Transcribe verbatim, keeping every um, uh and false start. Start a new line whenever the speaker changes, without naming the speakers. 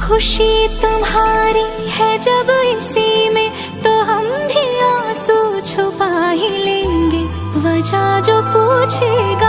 खुशी तुम्हारी है जब इसी में, तो हम भी आंसू छुपा ही लेंगे। वजह जो पूछेगा